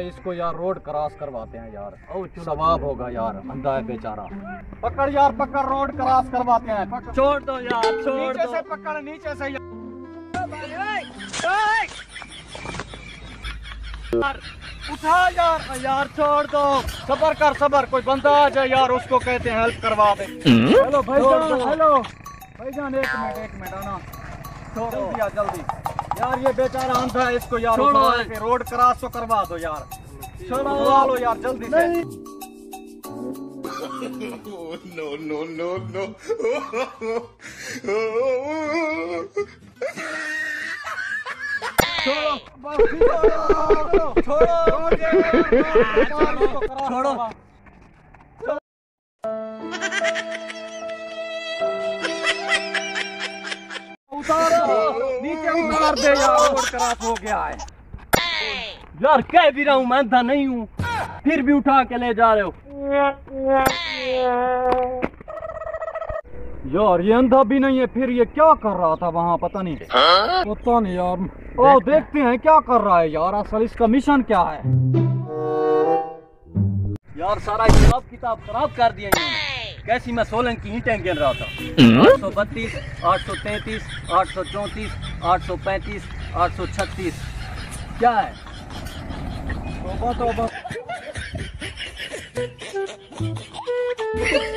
इसको यार road cross करवाते हैं यार, सवाब होगा यार, अंधा है बेचारा। पकड़ यार पकड़, रोड क्रॉस करवाते हैं। छोड़ दो यार, छोड़ नीचे दो। से पकड़, नीचे से यार। उठा यार, यार छोड़ दो। सबर कर सबर, कोई बंदा आ जाए यार, उसको कहते हैं हेल्प करवा दे। हेलो भाईजान, हेलो भाईजान, एक मिनट आना, जल्दी आ जल्दी यार, ये बेचारा अंधा है, इसको यार उठा के रोड क्रॉस तो करवा दो यार, उठवा लो यार जल्दी से। No. छोड़ो। नीचे उतार दे यार, रोड क्रॉस हो गया है यार, कह भी रहा हूँ मैं अंधा नहीं हूँ, फिर भी उठा के ले जा रहे हो। यार ये अंधा भी नहीं है, फिर ये क्या कर रहा था वहाँ, पता नहीं यार। ओ देखते हैं क्या कर रहा है यार, असल इसका मिशन क्या है यार। सारा हिसाब किताब खराब कर दिया इन्होंने। कैसी मैं सोलन की ईंटें गिन रहा था। 832, 833, 834, 835, 836 क्या है? तौबा